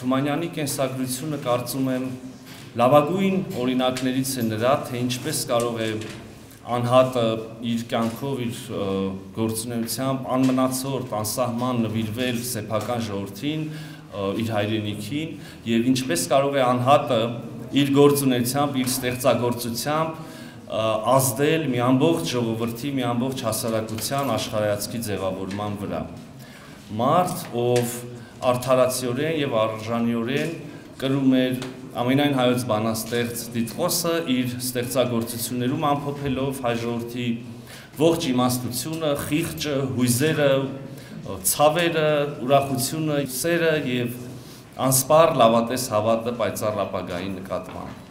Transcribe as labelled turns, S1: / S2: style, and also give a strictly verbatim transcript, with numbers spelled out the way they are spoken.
S1: Թումանյանի կենսագրությունը կարծում եմ լավագույն օրինակներից է նրա, թե ինչպես կարող է անհատը իր կյանքով, իր գործունեությամբ անմնացորդ, անսահման նվիրվել սեփական ժողովրդին, իր հայրենիքին, եւ ինչպես կարող է անհատը իր գործունեությամբ, իր ստեղծագործությամբ ազդել մի ամբողջ ժողովրդի, մի ամբողջ հասարակության աշխարհայացքի ձևավորման վրա։ Մարդ, ով արդարացիորեն եւ արժանիորեն կրում էր ամենայն հայոց բանաստեղծ Տիտղոսը իր ստեղծագործություններում ամփոփելով հայ ժողովրդի ողջ իմաստությունը, խիղճը, հույզերը, ցավերը, ուրախությունը, սերը եւ անսպառ լավատես հավատը պայծառ ապագայի նկատմամբ։